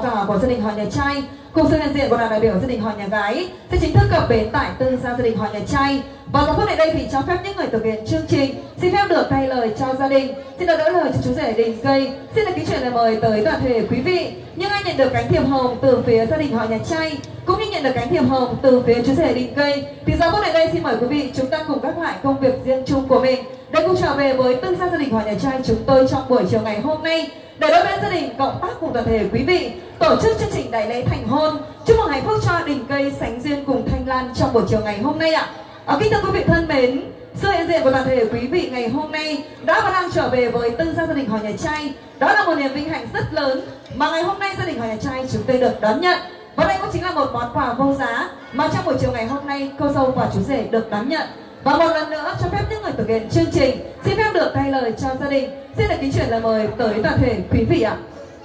cả của gia đình họ nhà trai cùng sự hiện diện của đoàn đại biểu gia đình họ nhà gái sẽ chính thức cập bến tại tư gia đình họ nhà trai. Và giờ phút này đây thì cho phép những người thực hiện chương trình xin phép được thay lời cho gia đình, xin được đỡ lời cho chú rể Đình Cây, xin được kính chuyển lời mời tới toàn thể quý vị những ai nhận được cánh thiệp hồng từ phía gia đình họ nhà trai cũng như nhận được cánh thiệp hồng từ phía chú rể Đình Cây. Thì giờ phút này đây xin mời quý vị chúng ta cùng gác lại công việc riêng chung của mình để cùng trở về với tư gia đình họ nhà trai chúng tôi trong buổi chiều ngày hôm nay, để đôi bên gia đình cộng tác cùng toàn thể quý vị tổ chức chương trình đại lễ thành hôn. Chúc mừng hạnh phúc cho Đình Cây sánh duyên cùng Thanh Lan trong buổi chiều ngày hôm nay ạ. Kính thưa quý vị thân mến, sự hiện diện của toàn thể quý vị ngày hôm nay đã và đang trở về với tư gia đình họ nhà trai. Đó là một niềm vinh hạnh rất lớn mà ngày hôm nay gia đình họ nhà trai chúng tôi được đón nhận. Và đây cũng chính là một món quà vô giá mà trong buổi chiều ngày hôm nay cô dâu và chú rể được đón nhận. Và một lần nữa cho phép những người thực hiện chương trình xin phép được thay lời cho gia đình, xin được kính chuyển lời mời tới toàn thể quý vị ạ.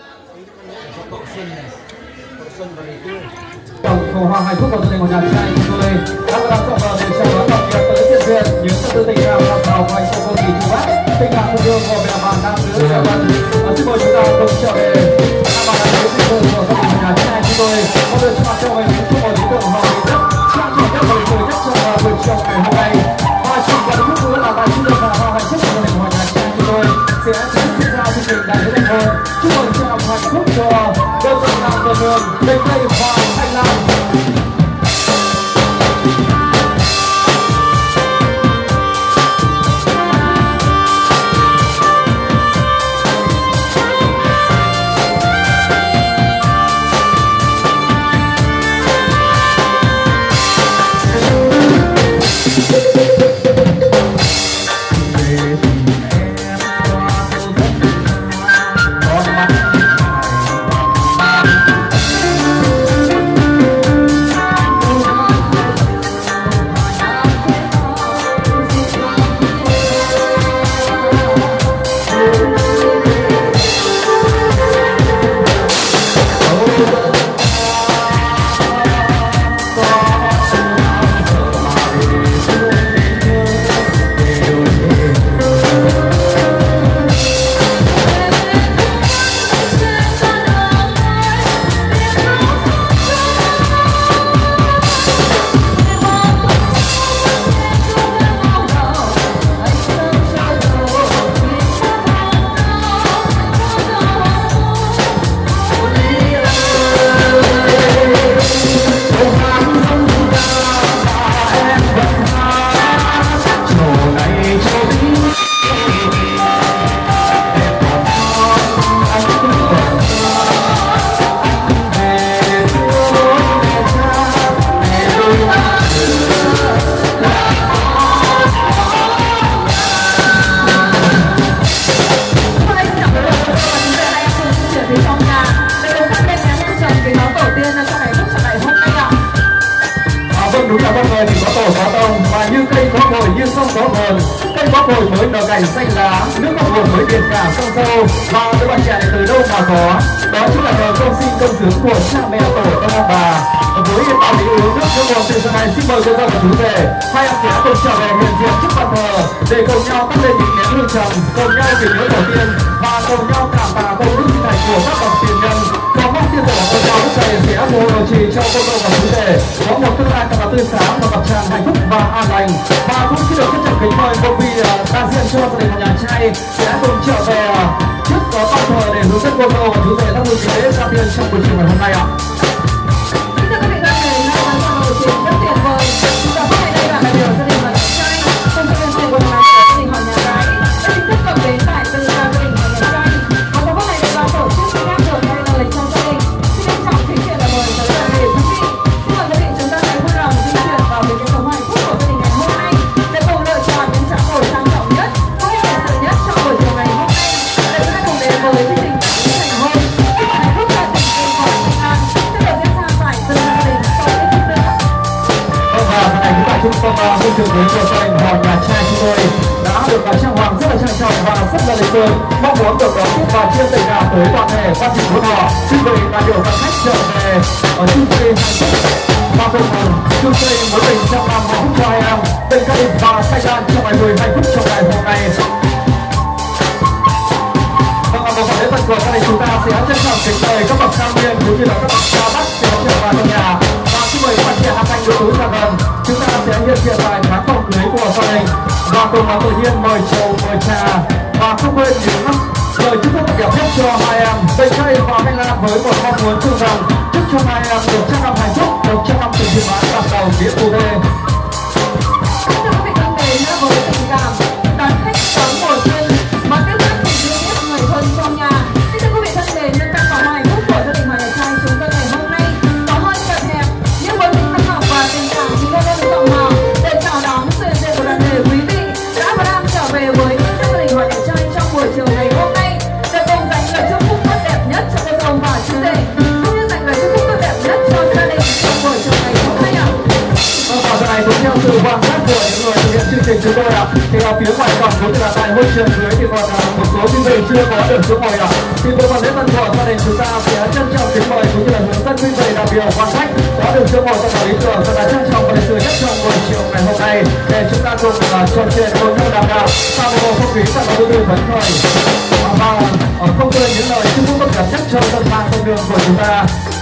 Cầu hòa hạnh phúc của gia đình của nhà trai chúng tôi đã và đang chọn vợ để chào đón đặc biệt tới diện duyên những tâm tư tình cảm ngọt ngào của anh cô cô dì chú bác, tình cảm thân thương của mẹ bà nam nữ gia vân. Xin mời chúng ta cùng trở về nam bà nam nữ tình thương của gia đình của nhà trai chúng tôi. Một lời chúc cho mình chúc mừng lý tưởng họ mình rất trang trọng nhất và lịch sử nhất trong buổi chiều ngày hôm nay. Và chúc mừng phút nữa là bài chúc mừng và hạnh phúc của gia đình của nhà trai chúng tôi sẽ diễn ra chương trình đại lễ thành hôn. Chúc mừng sẽ làm hạnh phúc cho đôi vợ nam vợ nương Đình Cây và Thanh Lan. Đúng là con người thì có tổ có tông, và như cây có bồi như sông có nguồn, cây có bồi mới nở cành xanh lá, nước có nguồn mới biển cả sông sâu. Và đứa bạn trẻ này từ đâu mà có, đó chính là nhờ công sinh công dưỡng của cha mẹ tổ ông ông bà. Với hiện tại thì uống nước nước nguồn từ giờ này, xin mời cô dâu và chú rể hai anh sẽ cùng trở về hiện diện trước bàn thờ để cùng nhau tắt lên những nén hương trầm, cùng nhau kỷ nhớ tổ tiên và cùng nhau cảm tạ công đức sinh thành của các bậc tiền nhân. Có mong tiên tổ của cô dâu thầy sẽ phù hộ trì cho cô dâu và chú rể có một tương lai thật là tươi sáng và ngập tràn hạnh phúc và an lành. Và cũng xin được trân trọng kính mời một vị đại diện cho gia đình nhà trai sẽ cùng trở về trước có bàn thờ để hướng dẫn cô dâu và chú rể đang vui lễ ra tiên trong buổi chiều ngày hôm nay ạ. Rất tuyệt vời. Giờ phút này đây là đại biểu gia đình họ nhà trai cùng sự hiện diện của đoàn đại biểu gia đình họ nhà gái đã chính thức cập bến tại tư gia đình họ nhà trai. Và giờ phút này đây là tổ chức xin phép được thay lời cho gia đình xin trân trọng kính chuyển lời mời tới toàn thể quý vị. Xin mời quý vị chúng ta hãy vui lòng di chuyển vào với cái sống hạnh phúc của gia đình ngày hôm nay để cùng lựa chọn những tràng cổ trang trọng nhất cũng như lịch sự nhất trong buổi chiều ngày hôm nay để chúng ta cùng đến với chương trình thành hôn. Hạnh phúc là tình yêu của Thanh Lan sẽ được diễn ra tại tư gia đình sau ít phút nữa. Và ngày thứ bảy chúng tôi hôn trường đến của gia đình họ nhà trai chúng tôi đã được trang hoàng rất là trang trọng và rất là lịch sự, mong muốn được đón tiếp và chia tình cảm tới toàn thể quan trình của họ. Xin mời đại biểu và khách trở về ở chương trình hạnh phúc và cùng chương trình mối tình trong năm hạnh phúc cho hai em Đình Cây và Thanh Lan trong ngày 10 hạnh phúc trong ngày hôm nay. lễ vật của gia đình chúng ta sẽ trân trọng kính mời các bậc cao niên cũng như là các bậc cha bác sẽ trở vào trong nhà. Và xin mời các bạn trẻ hát thanh yếu tố ra gần. Chúng ta sẽ hiện diện tại khán phòng cưới của gia đình và cùng tự nhiên mời trầu mời trà và không quên những lời chúc phúc đẹp nhất cho hai em Tây Tây và Thanh Lam với một mong muốn chung rằng chúc cho hai em được trăm năm hạnh phúc, được trăm năm tình yêu mãn bắt đầu nghĩa phù đê. Thưa quý vị thân mến, với tình cảm đón khách đón mùa xuân mà tiếp bước tình yêu nhất người thân trong nhà. Thưa quý vị thân mến, những căn phòng hạnh phúc của gia đình Hòa Nhà Trai chúng tôi ngày hôm nay có hơi chật hẹp, nhưng với tình thân học và tình cảm thì luôn luôn rộng mở để chào đón sự hiện diện của đoàn thể quý vị đã và đang trở về với gia đình Hòa Nhà Trai trong buổi chiều ngày hôm nay để cùng dành lời chúc phúc tốt đẹp nhất cho cô dâu và chú rể, cũng như dành lời chúc phúc tốt đẹp nhất cho gia đình trong buổi chiều ngày hôm nay ạ. Và giờ này cũng theo sự quan sát của những người thực hiện chương trình chúng tôi ạ, thì ở phía ngoài cổng cũng như là tại hội trường dưới thì còn một số quý vị chưa có được số ngồi ạ. Thì bộ phận lễ tân của gia đình chúng ta sẽ trân trọng kính mời cũng như là hướng dẫn quý vị đại biểu quan khách có được số ngồi trong lý tưởng và trân trọng và lịch sự nhất trong buổi chiều ngày hôm nay để chúng ta cùng trò chuyện cùng nhau đàm đạo sau một không khí thật là vui tươi phấn khởi và không quên những lời chúc phúc tốt đẹp nhất cho dân mang con đường của chúng ta.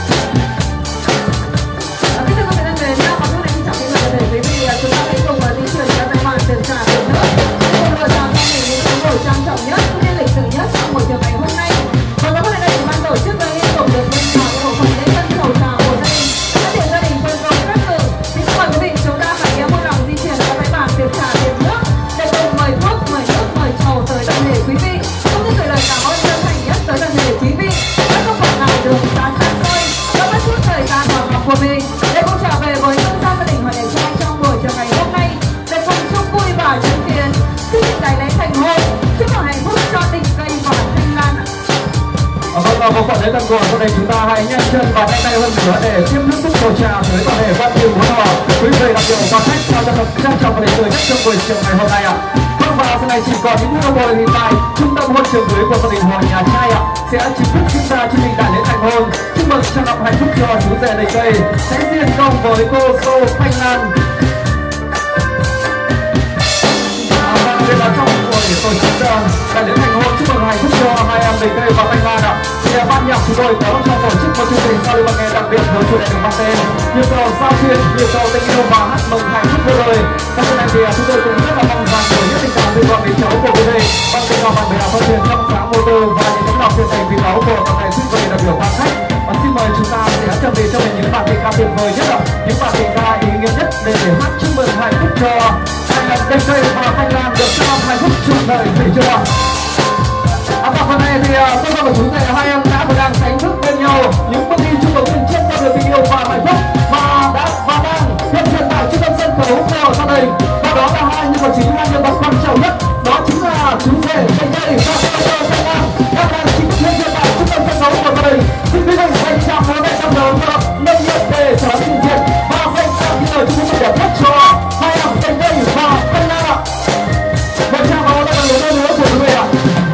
Quý vị chúng ta hãy cùng di chuyển ra tay bàn từ trà từ nữa cùng lựa chọn cho mình những món đồ trang trọng nhất cũng như lịch sử nhất trong buổi chiều ngày hôm nay. Và có thể đây thì ban tổ chức đã liên tục được lên vào bộ phận lễ tân chầu trà của gia đình. Các tiền gia đình phân công các cử thì xin mời quý vị chúng ta hãy vui lòng di chuyển ra tay bàn từ trà từ nước để cùng mời thuốc, mời nước, mời trầu tới toàn thể quý vị cũng như gửi lời cảm ơn chân thành nhất tới toàn thể quý vị đã không quản ngại đường xa xa xôi và bất chút thời gian hòa học của mình để cùng trở về với tương gia gia đình Hòa Nhà Trai trong buổi chiều ngày hôm nay để cùng chung vui và chứng kiến chương trình đại lễ thành hôn chúc mừng hạnh phúc cho tình cây và Thanh Lan. Vâng, và bộ phận lễ tân của gia đình chúng ta hãy nhanh chân và nhanh tay hơn nữa để tiếp nước chúc mừng trà tới toàn thể quan nhiều muốn họ quý vị đặc biệt quan khách cho thật trang trọng và lịch sự nhất trong buổi chiều ngày hôm nay ạ. Vâng, và sau này chỉ còn những phút đồng hồ hiện tại trung tâm hôn trường cưới của gia đình Hòa Nhà Trai ạ sẽ chính thức diễn ra chương trình đại lễ thành hôn chúc mừng trăm năm hạnh phúc cho chú rể đầy cây sẽ diễn công với cô dâu Thanh Lan. Đây là trong buổi tổ chức đại lễ thành hôn chúc mừng hạnh phúc cho hai em đầy cây và Thanh Lan ạ. Thì ban nhạc chúng tôi có trong tổ chức một chương trình giao lưu văn nghệ đặc biệt với chủ đề được mang tên yêu cầu giao duyên, yêu cầu tình yêu và hát mừng hạnh phúc đời. Trong chương này thì chúng tôi cũng rất là mong rằng với những tình cảm từ con đến cháu của quý vị bằng tình cảm bạn bè thân thiện trong sáng mô tô và những tấm lòng tuyệt tình vì máu của toàn thể quý vị đại biểu quan khách. Và xin mời chúng ta sẽ chuẩn bị cho mình những bản tình ca tuyệt vời nhất ạ, những bản tình ca ý nghĩa nhất để hát chúc mừng hạnh phúc cho hai em Tây Tây và Thanh Lan được cho hạnh phúc chung đời vì chưa ạ. Và phần này thì tôi và chú rể hai em đã và đang đánh thức bên nhau những bước đi chung đầu tiên trên con đường tình yêu và hạnh phúc mà đã và đang hiện diện tại trung tâm sân khấu của gia đình. Và đó là hai nhân vật chính, hai nhân vật quan trọng nhất, đó chính là chú rể Tây Tây và cô dâu Thanh Lan đang chính thức hiện diện tại trung tâm sân khấu của gia đình. Xin quý vị dành chào bố mẹ trong đầu nâng nhiệt để trở lại trình diện và dành chào những lời chúc phúc đẹp nhất cho hai em Tây Tây và Thanh Lan ạ. Một tràng pháo tay lớn nữa của quý vị ạ.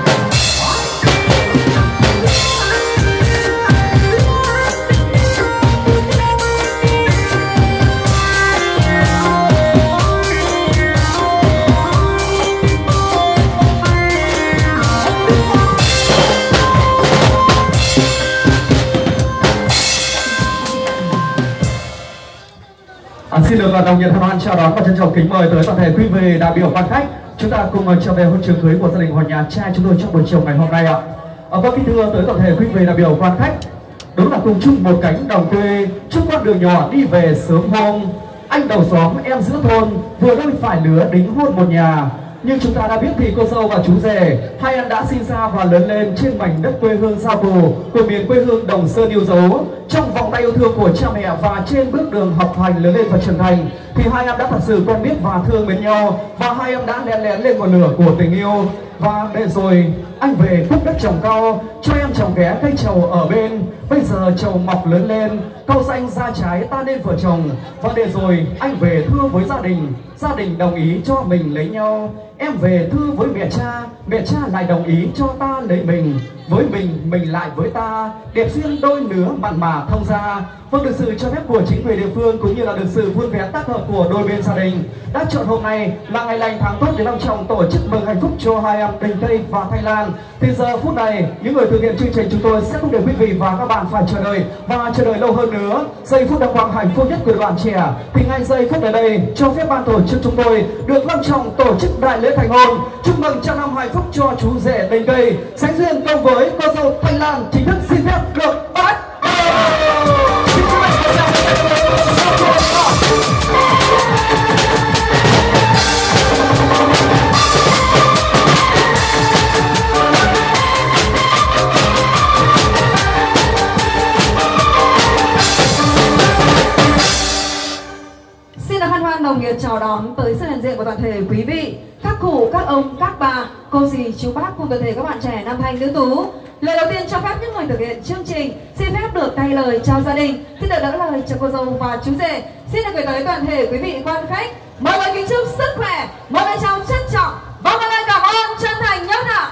Xin được đồng nhiệt hân hoan chào đón và trân trọng kính mời tới toàn thể quý vị đại biểu quan khách chúng ta cùng trở về hôn trường cưới của gia đình Hòa Nhà Trai chúng tôi trong buổi chiều ngày hôm nay ạ. Vâng, kính thưa tới toàn thể quý vị đại biểu quan khách, đúng là cùng chung một cánh đồng quê, chúc con đường nhỏ đi về sớm hôm, anh đầu xóm em giữa thôn vừa đôi phải lứa đính hôn một nhà. Nhưng chúng ta đã biết thì cô dâu và chú rể hai em đã sinh ra và lớn lên trên mảnh đất quê hương Sa Phù của miền quê hương Đồng Sơn yêu dấu. Trong vòng tay yêu thương của cha mẹ và trên bước đường học hành lớn lên và trưởng thành thì hai em đã thật sự quen biết và thương mến nhau, và hai em đã lén lén lên ngọn lửa của tình yêu. Và để rồi anh về khúc đất trồng cao, cho em trồng ghé cây trầu ở bên. Bây giờ trầu mọc lớn lên, cau xanh ra trái ta nên vợ chồng. Và để rồi anh về thưa với gia đình đồng ý cho mình lấy nhau. Em về thưa với mẹ cha lại đồng ý cho ta lấy mình. Với mình lại với ta, đẹp duyên đôi lứa mặn mà thông ra. Vâng, được sự cho phép của chính quyền địa phương cũng như là được sự vui vẻ tác hợp của đôi bên gia đình đã chọn hôm nay là ngày lành tháng tốt để long trọng tổ chức mừng hạnh phúc cho hai em Đình Tây và Thanh Lan. Lan. Thì giờ phút này những người thực hiện chương trình chúng tôi sẽ không để quý vị và các bạn phải chờ đợi và chờ đợi lâu hơn nữa. Giây phút đăng quang hạnh phúc nhất của bạn trẻ thì ngay giây phút ở đây cho phép ban tổ chức chúng tôi được long trọng tổ chức đại lễ thành hôn, chúc mừng trăm năm hạnh phúc cho chú rể Đình Cây sánh duyên công với cô dâu Thanh Lan, chính thức xin phép được bắt đầu. Nồng nhiệt chào đón tới sự hiện diện của toàn thể quý vị, các cụ, các ông, các bà, cô dì, chú bác cùng toàn thể các bạn trẻ nam thanh nữ tú. Lời đầu tiên cho phép những người thực hiện chương trình xin phép được thay lời chào gia đình, xin được đỡ lời cho cô dâu và chú rể. Xin được gửi tới toàn thể quý vị quan khách mọi lời kính chúc sức khỏe, mọi lời chào trân trọng và mọi lời cảm ơn chân thành nhất ạ.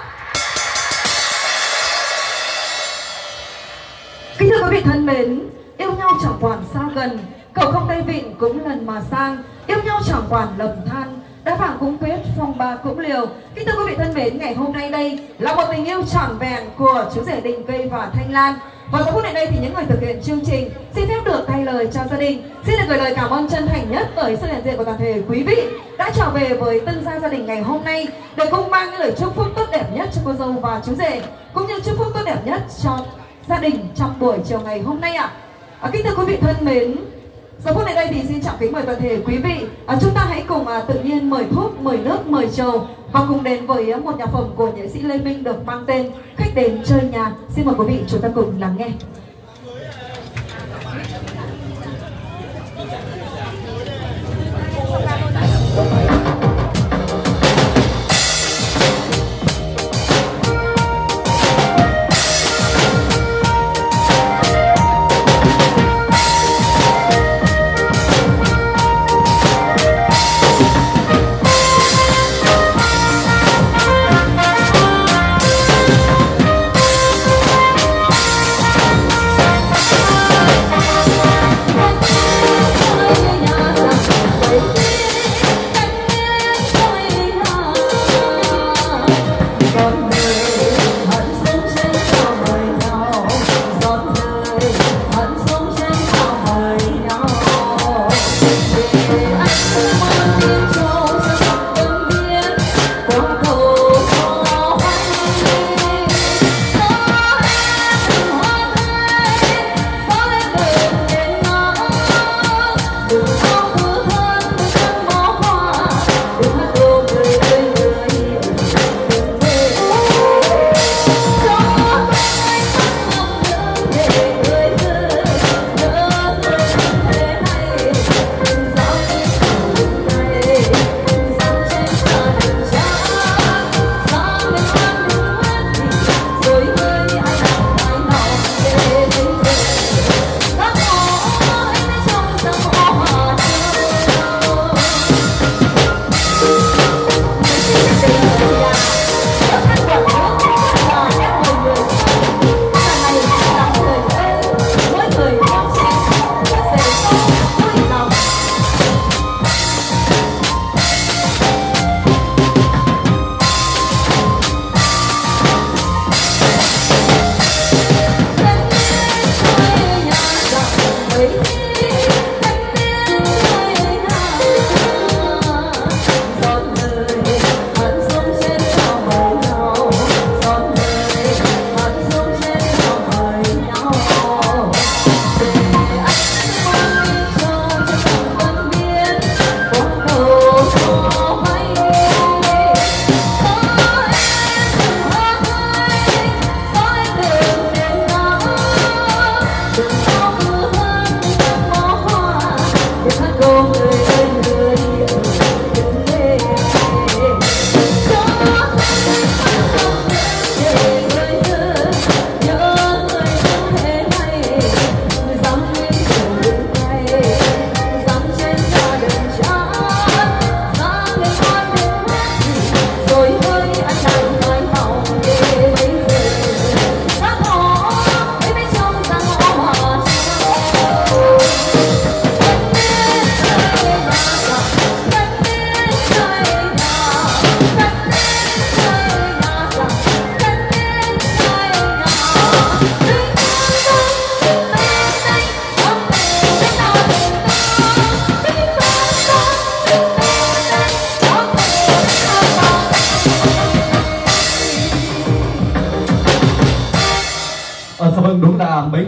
Kính thưa quý vị thân mến, yêu nhau chẳng quản xa gần, cầu không tay vịn cũng lần mà sang, yêu nhau chẳng quản lầm than, đã vàng cũng quyết, phong ba cũng liều. Kính thưa quý vị thân mến, ngày hôm nay đây là một tình yêu trọn vẹn của chú rể Đình Cây và Thanh Lan. Và giờ phút này đây thì những người thực hiện chương trình xin phép được thay lời chào gia đình, xin được gửi lời cảm ơn chân thành nhất tới sự hiện diện của toàn thể quý vị đã trở về với tân gia đình ngày hôm nay để cùng mang những lời chúc phúc tốt đẹp nhất cho cô dâu và chú rể, cũng như chúc phúc tốt đẹp nhất cho gia đình trong buổi chiều ngày hôm nay ạ. Kính thưa quý vị thân mến, giờ phút này đây thì xin trọng kính mời toàn thể quý vị, chúng ta hãy cùng tự nhiên mời thuốc, mời nước, mời trầu và cùng đến với một nhạc phẩm của nghệ sĩ Lê Minh được mang tên Khách Đến Chơi Nhà. Xin mời quý vị chúng ta cùng lắng nghe.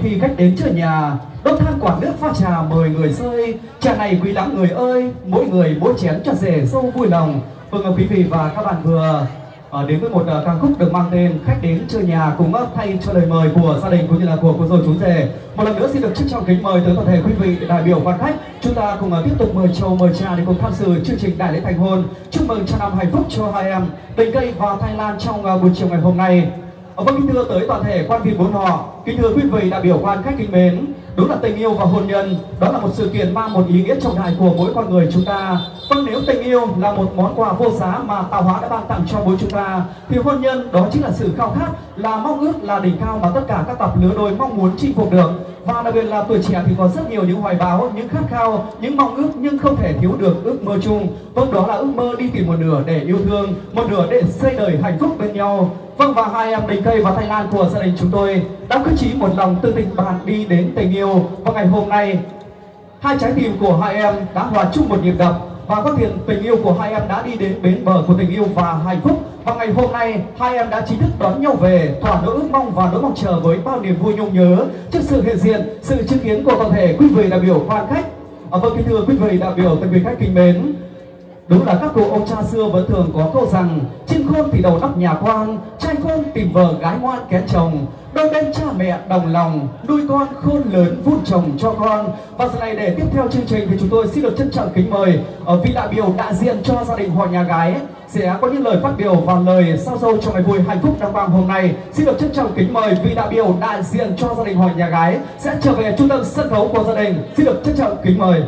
khi khách đến chơi nhà, đốt than quả nước pha trà mời người sơi. Trà này quý lắm người ơi, mỗi người mỗi chén cho rể sâu vui lòng. Vâng, quý vị và các bạn vừa đến với một ca khúc được mang tên Khách Đến Chơi Nhà, cùng thay cho lời mời của gia đình cũng như là của cô dâu chú rể. Một lần nữa xin được trân trọng kính mời tới toàn thể quý vị đại biểu quan khách, chúng ta cùng tiếp tục mời chầu mời trà để cùng tham dự chương trình đại lễ thành hôn, chúc mừng cho năm hạnh phúc cho hai em Đình Cây và Thanh Lan trong buổi chiều ngày hôm nay. Vâng, kính thưa tới toàn thể quan viên bốn họ, kính thưa quý vị đại biểu quan khách kính mến, đúng là tình yêu và hôn nhân đó là một sự kiện mang một ý nghĩa trọng đại của mỗi con người chúng ta. Vâng, nếu tình yêu là một món quà vô giá mà tạo hóa đã ban tặng cho mỗi chúng ta, thì hôn nhân đó chính là sự khao khát, là mong ước, là đỉnh cao mà tất cả các cặp lứa đôi mong muốn chinh phục được. Và đặc biệt là tuổi trẻ thì có rất nhiều những hoài bão, những khát khao, những mong ước nhưng không thể thiếu được ước mơ chung. Vâng, đó là ước mơ đi tìm một nửa để yêu thương, một nửa để xây đời hạnh phúc bên nhau. Vâng, và hai em Đình Cây và Thanh Lan của gia đình chúng tôi đã quyết chí một lòng tư tình bạn đi đến tình yêu. Và ngày hôm nay, hai trái tim của hai em đã hòa chung một nhịp đập, và có tiền tình yêu của hai em đã đi đến bến bờ của tình yêu và hạnh phúc. Và ngày hôm nay hai em đã chính thức đón nhau về, thỏa nỗi ước mong và nỗi mong chờ với bao niềm vui nhung nhớ trước sự hiện diện, sự chứng kiến của toàn thể quý vị đại biểu quan khách. Vâng, kính thưa quý vị đại biểu tân quý khách kính mến, đúng là các cụ ông cha xưa vẫn thường có câu rằng chim khôn thì đầu nóc nhà quan, trai khôn tìm vợ gái ngoan kén chồng, đôi bên cha mẹ đồng lòng nuôi con khôn lớn vun trồng cho con. Và giờ này để tiếp theo chương trình thì chúng tôi xin được trân trọng kính mời vị đại biểu đại diện cho gia đình họ nhà gái sẽ có những lời phát biểu và lời sao dâu cho ngày vui hạnh phúc đăng quang hôm nay. Xin được trân trọng kính mời vị đại biểu đại diện cho gia đình họ nhà gái sẽ trở về trung tâm sân khấu của gia đình. Xin được trân trọng kính mời.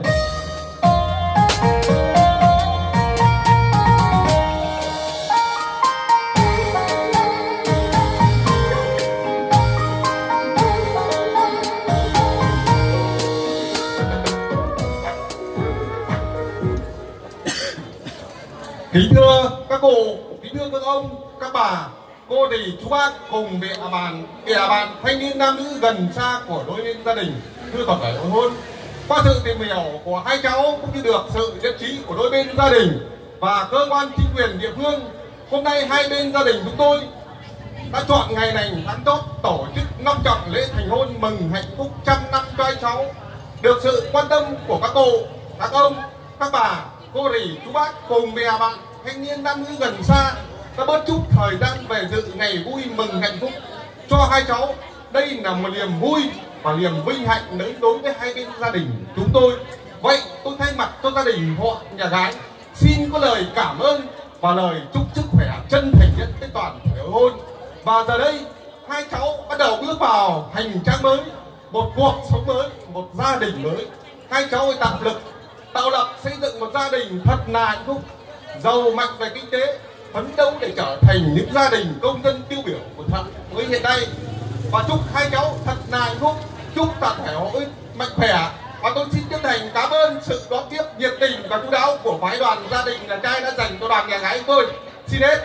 Kính thưa các cụ, kính thưa các ông, các bà, cô dì, chú bác cùng mẹ bạn, thanh niên nam nữ gần xa của đôi bên gia đình, thưa toàn thể hôn hôn. Qua sự tìm hiểu của hai cháu cũng như được sự nhất trí của đôi bên gia đình và cơ quan chính quyền địa phương, hôm nay hai bên gia đình chúng tôi đã chọn ngày này tháng tốt tổ chức long trọng lễ thành hôn mừng hạnh phúc trăm năm cho hai cháu. Được sự quan tâm của các cụ, các ông, các bà, cô dì, chú bác cùng mẹ bạn, thanh niên nam nữ gần xa đã bớt chút thời gian về dự ngày vui mừng hạnh phúc cho hai cháu. Đây là một niềm vui và niềm vinh hạnh lớn đối với hai bên gia đình chúng tôi. Vậy tôi thay mặt cho gia đình họ nhà gái xin có lời cảm ơn và lời chúc sức khỏe chân thành nhất tới toàn thể hôn. Và giờ đây hai cháu bắt đầu bước vào hành trang mới, một cuộc sống mới, một gia đình mới. Hai cháu tạo lập xây dựng một gia đình thật là hạnh phúc, giàu mạnh về kinh tế, phấn đấu để trở thành những gia đình công dân tiêu biểu của xã hội hiện nay. Và chúc hai cháu thật là hạnh phúc, chúc toàn thể họ mạnh khỏe. Và tôi xin chân thành cảm ơn sự đón tiếp nhiệt tình và chú đáo của phái đoàn gia đình nhà trai đã dành cho đoàn nhà gái của tôi. Xin hết.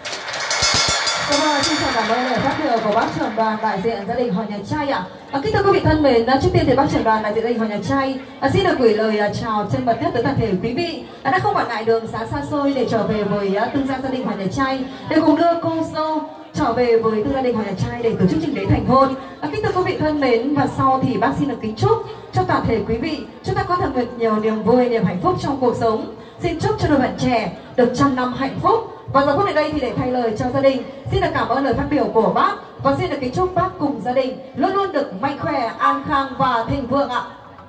Xin chào cảm ơn lời phát biểu của bác trưởng đoàn đại diện gia đình họ nhà trai ạ. Kính thưa quý vị thân mến, trước tiên thì bác trưởng đoàn đại diện gia đình họ nhà trai xin được gửi lời chào chân mật nhất tới toàn thể quý vị đã không quản ngại đường xá xa xôi để trở về với tương gia gia đình họ nhà trai để cùng đưa cô dâu trở về với tương gia đình họ nhà trai để tổ chức trình lễ thành hôn. Kính thưa quý vị thân mến, và sau thì bác xin được kính chúc cho toàn thể quý vị chúng ta có thật nhiều niềm vui, niềm hạnh phúc trong cuộc sống. Xin chúc cho đôi bạn trẻ được trăm năm hạnh phúc. Và giờ phút này đây thì để thay lời cho gia đình, xin được cảm ơn lời phát biểu của bác và xin được kính chúc bác cùng gia đình luôn luôn được mạnh khỏe, an khang và thịnh vượng ạ.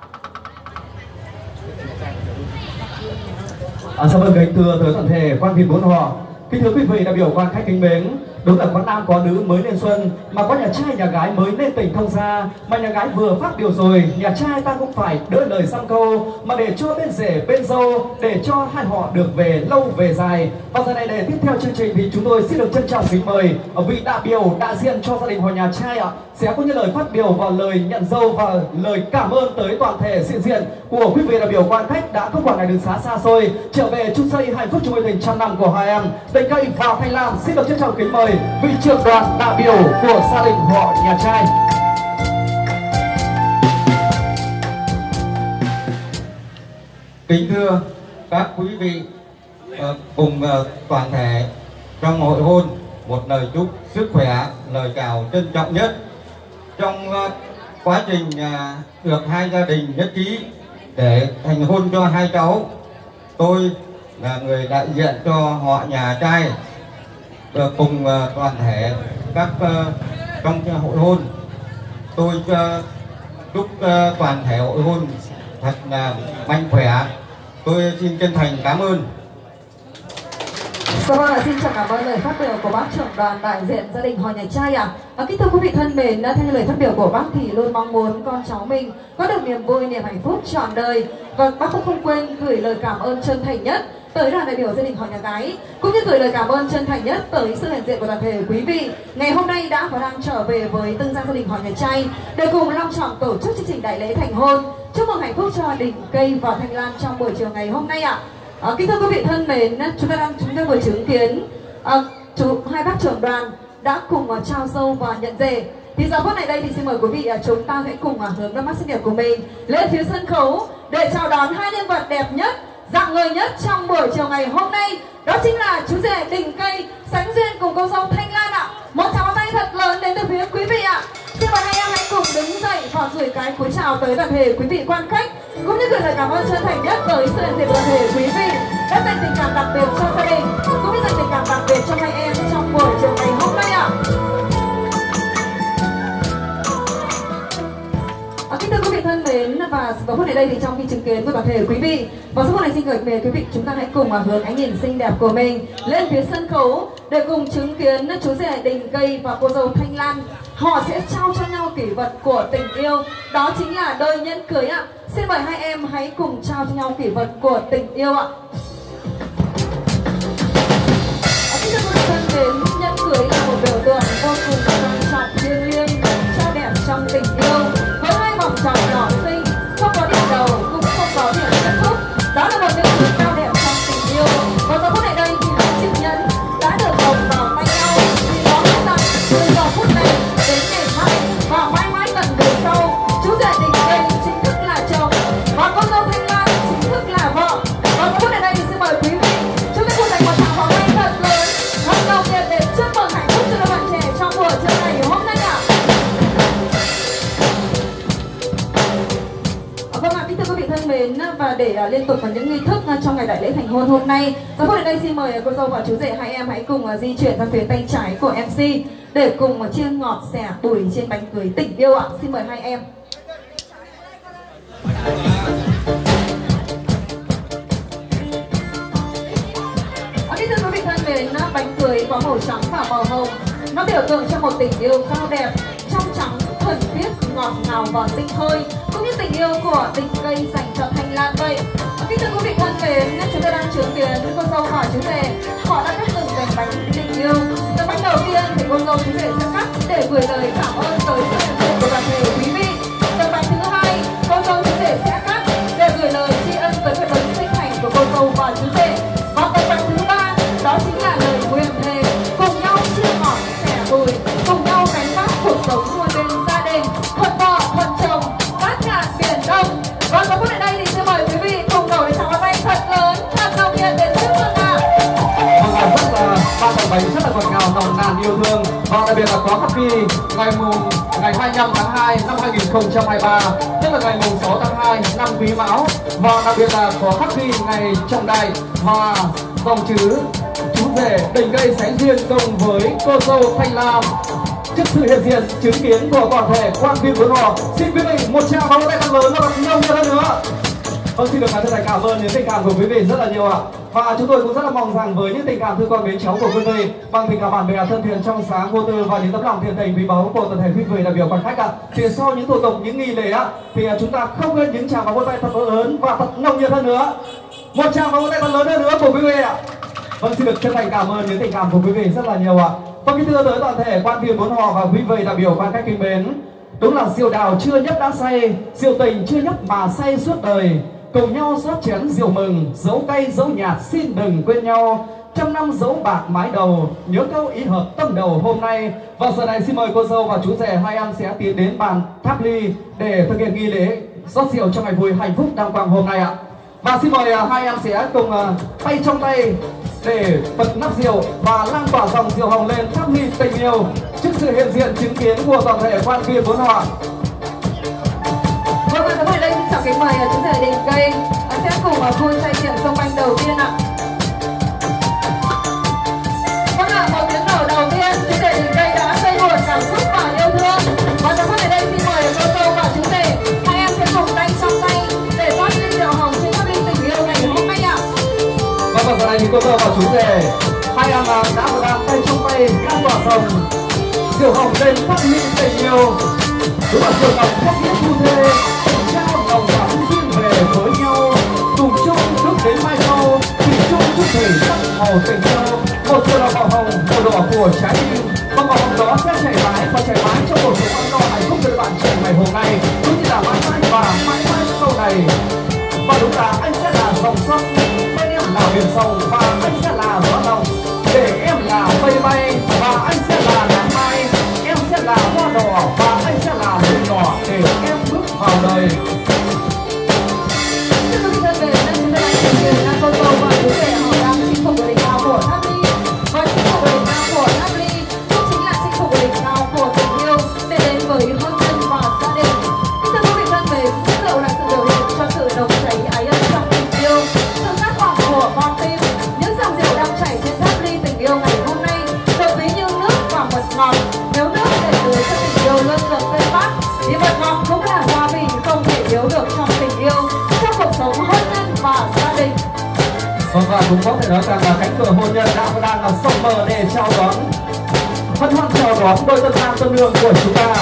Xin vâng, kính thưa tới toàn thể quan viên bốn họ, kính thưa quý vị đại biểu quan khách kính mến, đúng là có nam có nữ mới lên xuân, mà có nhà trai nhà gái mới lên tình thông gia, mà nhà gái vừa phát điều rồi, nhà trai ta cũng phải đỡ lời xăm câu, mà để cho bên rể bên dâu, để cho hai họ được về lâu về dài. Và giờ này để tiếp theo chương trình thì chúng tôi xin được trân trọng kính mời vị đại biểu đại diện cho gia đình họ nhà trai ạ sẽ có những lời phát biểu và lời nhận dâu và lời cảm ơn tới toàn thể hiện diện của quý vị đại biểu quan khách đã không quản ngại đường xá xa xôi trở về chung xây hạnh phúc chung mối tình trăm năm của hai em Đình Cây và Thanh Lan. Xin được trân trọng kính mời vị trưởng đoàn đại biểu của gia đình họ nhà trai. Kính thưa các quý vị cùng toàn thể trong hội hôn, một lời chúc sức khỏe, lời chào trân trọng nhất trong quá trình được hai gia đình nhất trí để thành hôn cho hai cháu, tôi là người đại diện cho họ nhà trai cùng toàn thể các trong hội hôn. Tôi chúc toàn thể hội hôn thật là mạnh khỏe. Tôi xin chân thành cảm ơn. Vâng, xin cảm ơn lời phát biểu của bác trưởng đoàn đại diện gia đình họ nhà trai ạ. Kính thưa quý vị thân mến, theo lời phát biểu của bác thì luôn mong muốn con cháu mình có được niềm vui, niềm hạnh phúc trọn đời. Và bác cũng không quên gửi lời cảm ơn chân thành nhất tới đoàn đại biểu gia đình họ nhà gái, cũng như gửi lời cảm ơn chân thành nhất tới sự hiện diện của toàn thể quý vị ngày hôm nay đã và đang trở về với Tân Giang gia đình họ nhà trai để cùng long trọng tổ chức chương trình đại lễ thành hôn. Chúc mừng hạnh phúc cho Đình Cây và Thanh Lan trong buổi chiều ngày hôm nay ạ. Kính thưa quý vị thân mến, chúng ta vừa chứng kiến hai bác trưởng đoàn đã cùng trao dâu và nhận rể. Thì giờ phút này đây thì xin mời quý vị chúng ta hãy cùng hướng đôi mắt xinh đẹp của mình lên phía sân khấu để chào đón hai nhân vật đẹp nhất, rạng ngời nhất trong buổi chiều ngày hôm nay. Đó chính là chú rể Đình Cây sánh duyên cùng cô dâu Thanh Lan ạ. Một tràng pháo tay thật lớn đến từ phía quý vị ạ. Xin mời hai em hãy cùng đứng dậy và gửi cái cúi chào tới toàn thể quý vị quan khách, cũng như gửi lời cảm ơn chân thành nhất tới sự hiện diện của toàn thể quý vị đã dành tình cảm đặc biệt cho gia đình, cũng như dành tình cảm đặc biệt cho hai em trong buổi chiều ngày hôm nay ạ. Kính thưa quý vị thân mến, và vào phút này đây thì trong khi chứng kiến với toàn thể quý vị, và sau phút này xin gửi về quý vị chúng ta hãy cùng hướng ánh nhìn xinh đẹp của mình lên phía sân khấu để cùng chứng kiến chú rể Đình Cây và cô dâu Thanh Lan. Họ sẽ trao cho nhau kỷ vật của tình yêu, đó chính là đôi nhẫn cưới ạ. Xin mời hai em hãy cùng trao cho nhau kỷ vật của tình yêu ạ. Kính thưa quý vị thân mến, nhẫn cưới là một biểu tượng vô cùng quan trọng, thiêng liêng, trao đẹp trong tình yêu. Với hai vòng tròn nhỏ xinh, không có điểm đầu cũng không có điểm kết thúc, đó là một điều cao đẹp trong tình yêu. Và giờ phút này đây thì hai chiếc nhẫn đã được bồng vào tay nhau, vì đó là rằng từ giờ phút này đến ngày mai và mãi mãi tận đời sau, chú rể Đình Cây chính thức là chồng và cô dâu Thanh Lan chính thức là vợ. Và giờ phút này đây thì xin mời quý vị chúng ta cùng dành một tràng pháo tay thật lớn, thật đầu tiên để chúc mừng hạnh phúc cho đôi bạn trẻ trong buổi chiều ngày hôm nay ạ. Kính thưa quý vị thân mến, và để liên tục vào những nghi thức trong ngày đại lễ thành hôn hôm nay, và phút đây xin mời cô dâu và chú rể hai em hãy cùng di chuyển sang phía tay trái của MC để cùng chia ngọt xẻ bùi trên bánh cưới tình yêu ạ. Xin mời hai em. Kính thưa quý vị thân mến, bánh cưới có màu trắng và màu hồng, nó biểu tượng cho một tình yêu cao đẹp, trong trắng, thuần khiết, ngọt ngào và tinh khôi, cũng như tình yêu của Đình Cây dành cho Thanh Lan vậy. Kính thưa quý vị thân mến, chúng ta đang chứng kiến cô dâu và chú rể họ đã cắt từng mảnh bánh tình yêu. Tấm bánh đầu tiên thì cô dâu chú rể sẽ cắt để gửi lời cảm ơn tới sự hiện diện của toàn thể quý vị. Tấm bánh thứ hai cô dâu chú rể sẽ cắt để gửi lời tri ân tới cái bánh sinh thành của cô dâu và chú rể. Và tấm bánh thứ ba đó chính là lời nguyện thề cùng nhau chia ngọt sẻ bùi, cùng nhau gánh vác cuộc sống nuôi bên gia đình thuận vợ thuận chồng bát ngát biển đông. Và giờ phút này đây thì xin mời quý vị cùng nổi tràng pháo tay thật lớn, thật nồng nhiệt để chúc mừng ạ. Rất là ba tấm bánh rất là ngọt ngào, nồng nàn yêu thương, và đặc biệt là có happy ngày 25 tháng 2 năm 2023, tức là ngày 6 tháng 2 năm Quý Mão, và đặc biệt là có happy ngày trọng đại và dòng chữ chú rể Đình Cây sánh duyên cùng với cô dâu Thanh Lan. Trước sự hiện diện chứng kiến của toàn thể quan viên của họ, xin quý vị một tràng pháo tay thật lớn và nhiều hơn nữa. Vâng, xin được chân thành cảm ơn những tình cảm của quý vị rất là nhiều ạ. Và chúng tôi cũng rất là mong rằng với những tình cảm thương con mến cháu của quý vị, bằng tình cảm bạn bè thân thiện trong sáng vô tư và những tấm lòng thiện tình quý báu của toàn thể quý vị đại biểu quan khách ạ, thì sau những thủ tục, những nghi lễ ạ, thì chúng ta không quên những tràng pháo tay thật lớn và thật nồng nhiệt hơn nữa. Một tràng pháo tay thật lớn hơn nữa của quý vị ạ. Vâng, xin được chân thành cảm ơn những tình cảm của quý vị rất là nhiều ạ. Vâng, kính thưa tới toàn thể quan viên bốn họ và quý vị đại biểu quan khách kính mến, đúng là rượu đào chưa nhấp đã say, rượu tình chưa nhấp mà say suốt đời. Cùng nhau rót chén rượu mừng, dấu cay dấu nhạt xin đừng quên nhau. Trăm năm dấu bạc mái đầu, nhớ câu ý hợp tâm đầu hôm nay. Và giờ này xin mời cô dâu và chú rể hai em sẽ tiến đến bàn tháp ly để thực hiện nghi lễ rót rượu trong ngày vui hạnh phúc đàng hoàng hôm nay ạ. Và xin mời hai em sẽ cùng tay trong tay để bật nắp rượu và lan tỏa dòng rượu hồng lên tháp ly tình yêu trước sự hiện diện chứng kiến của toàn thể quan viên bốn họ. mời chú rể Đình Cây sẽ cùng vui trải nghiệm sông banh đầu tiên ạ. Vâng ạ, một tiếng nổ đầu tiên chú rể Đình Cây đã xây buồn cảm xúc và yêu thương. Và giờ phút này đây xin mời cô dâu và chú rể, hai em sẽ cùng tay trong tay để rót ly rượu hồng trên tháp ly tình yêu ngày hôm nay ạ. Vâng, và giờ này thì cô dâu và chú rể hai em đã và đang tay trong tay khăn tỏa rồng rượu hồng lên tháp ly tình yêu. Đúng là rượu hồng không biết thu thê, trao lòng và duyên về với nhau, cùng chung nước đến mai sau, thủy chung chút thủy sắc màu tình yêu. Một giờ đỏ màu hồng, màu đỏ của trái tim, và màu hồng đó sẽ chảy mãi và chảy mãi trong một cuộc ăn no hạnh phúc với bạn trẻ ngày hôm nay, cũng như là mãi mãi và mãi mãi sau này. Và đúng là anh sẽ là dòng sông, bên em là biển sông, và anh sẽ là gió lòng, để em là mây bay, và anh sẽ là nắng mai, em sẽ là hoa đỏ, và anh sẽ là hương đỏ để em bước vào đời. Thưa quý vị thân mến, đây chúng ta đang chứng kiến là cô dâu và chú rể họ đang chinh phục đỉnh cao của tháp ly. Và chinh phục đỉnh cao của tháp ly cũng chính là chinh phục đỉnh cao của tình yêu để đến với hôn nhân và gia đình. Thưa quý vị thân mến, rượu là sự biểu hiện cho sự nồng cháy ái ân trong tình yêu, sự khát vọng của con tim. Những dòng rượu đang chảy trên tháp ly tình yêu ngày hôm nay được ví như nước và mật ngọt. Nếu nước để tưới cho tình yêu luôn được tươi mát, thì mật ngọt cũng là gia vị không thể thiếu được trong tình yêu, trong cuộc sống hôn nhân và gia đình. Vâng, và cũng có thể nói rằng là cánh cửa hôn nhân đã và đang là sông mở để chào đón, hân hoan chào đón đôi tân nam tân nương của chúng ta.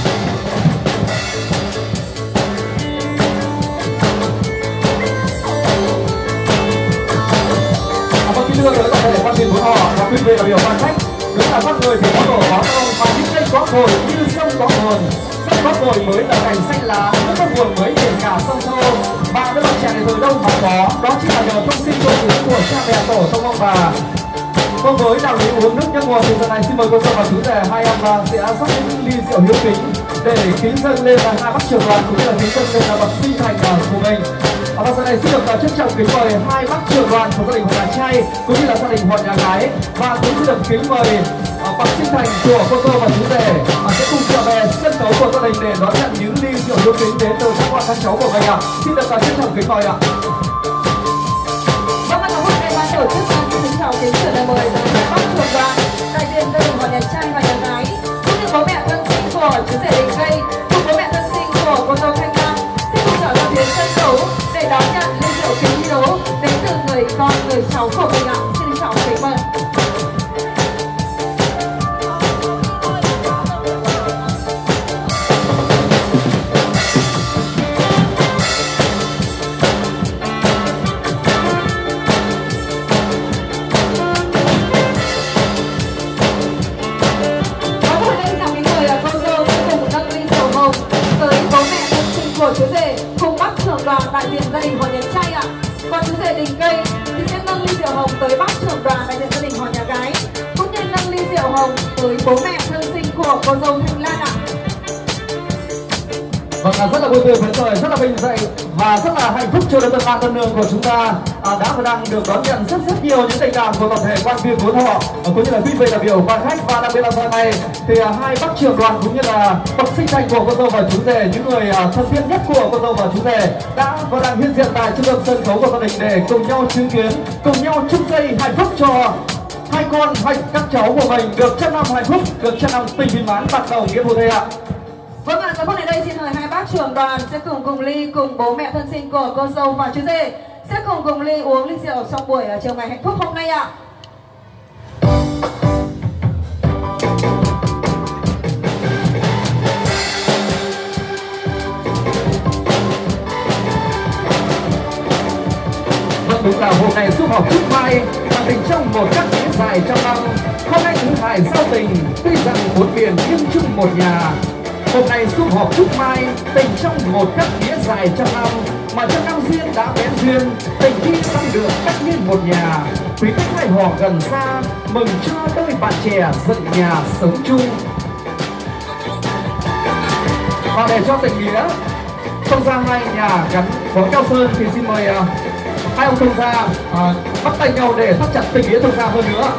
Vâng, kính thưa tới toàn thể quan viên của họ và quý vị đại biểu quan khách, đứng là con người thì có tổ có ông, và những cây có hồi như sông có hồn. Sông có hồi mới là cành xanh lá, nước có nguồn mới biển cả sông sâu. Và với bạn trẻ này từ đâu mà có, đó chính là nhờ thông sinh tôn dưỡng của cha mẹ tổ tông ông bà. Vâng, với đạo lý uống nước nhớ nguồn thì giờ này xin mời cô dâu và chú rể hai em sẽ rót những ly rượu hiếu kính để kính dâng lên là hai bác trưởng đoàn cũng như là kính dâng lên là bậc sinh thành của mình. Và giờ này xin được trân trọng kính mời hai bác trưởng đoàn của gia đình họ nhà trai cũng như là gia đình họ nhà gái, và cũng xin được kính mời bậc sinh thành của cô dâu và chú rể sẽ cùng trở về sân khấu của gia đình để đón nhận những ly rượu hiếu kính đến từ các con các cháu của mình ạ. Xin được trân trọng kính mời ạ. Vâng, và hôm nay ban tổ chức xin kính chào kính gửi lời mời tới các bác trưởng đoàn đại diện gia đình họ nhà trai và nhà gái, cũng như bố mẹ thân sinh của chú rể Đình Cây cùng bố mẹ thân sinh của cô dâu Thanh Lam xin cùng trở ra phía sân khấu để đón nhận ly rượu kính hiếu đến từ người con người cháu của mình ạ. Xin chào kính mời. Của chú rể cùng bác trưởng đoàn đại diện gia đình họ nhà trai ạ. Còn chú rể Đình Cây thì sẽ nâng ly rượu hồng tới bác trưởng đoàn đại diện gia đình họ nhà gái, cũng như nâng ly rượu hồng tới bố mẹ thân sinh của cô dâu Thanh Lan ạ. Vâng, rất là vui tươi phấn khởi, rất là vinh dự và rất là hạnh phúc cho đôi tân nam tân nương của chúng ta đã và đang được đón nhận rất nhiều những tình cảm của toàn thể quan viên của họ cũng như là quý vị đại biểu quan khách. Và đặc biệt là giờ này thì hai bác trưởng đoàn cũng như là bậc sinh thành của cô dâu và chú rể, những người thân thiết nhất của cô dâu và chú rể đã và đang hiện diện tại trung tâm sân khấu của gia đình để cùng nhau chứng kiến, cùng nhau chúc giây hạnh phúc cho hai con hay các cháu của mình được trăm năm hạnh phúc, được trăm năm tình viên mãn bắt đầu nghĩa vụ thầy ạ. Vâng ạ, giờ phút này đây xin mời hai bác trưởng đoàn sẽ cùng ly cùng bố mẹ thân sinh của cô dâu và chú rể sẽ cùng ly uống ly rượu trong buổi chiều ngày hạnh phúc hôm nay ạ. Vâng, đúng là hôm nay xúc họp chúc mai và tình trong một các nghĩa dài trăm năm. Hôm nay thứ hai giao tình, tuy rằng bốn miền nhưng chung một nhà. Hôm nay xúc họp chúc mai, tình trong một các nghĩa dài trăm năm, mà trăm năm duyên đã bén duyên, tình khi tăng được cách nhiên một nhà. Quý khách hai họ gần xa, mừng cho đôi bạn trẻ dựng nhà sống chung. Và để cho tình nghĩa thông gia hai nhà gắn bó keo sơn thì xin mời hai ông thông gia bắt tay nhau để thắt chặt tình nghĩa thông gia hơn nữa.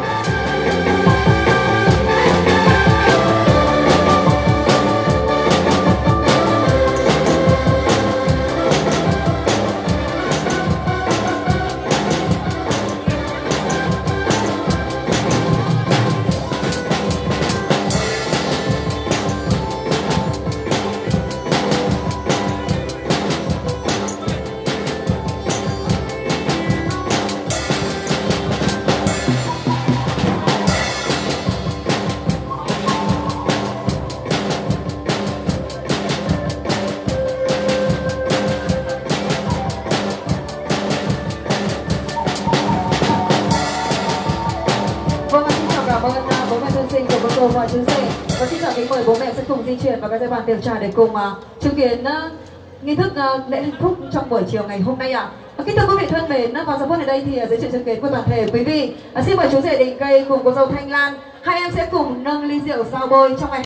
cô và chú rể. Và xin chào kính mời bố mẹ sẽ cùng di chuyển vào các giai đoạn tiểu trà để cùng chứng kiến nghi thức lễ hạnh phúc trong buổi chiều ngày hôm nay ạ. Kính thưa quý vị thân mến, vào giờ phút này đây thì dưới sự chứng kiến của toàn thể quý vị, xin mời chú rể Đình Cây cùng cô dâu Thanh Lan, hai em sẽ cùng nâng ly rượu giao bôi trong ngày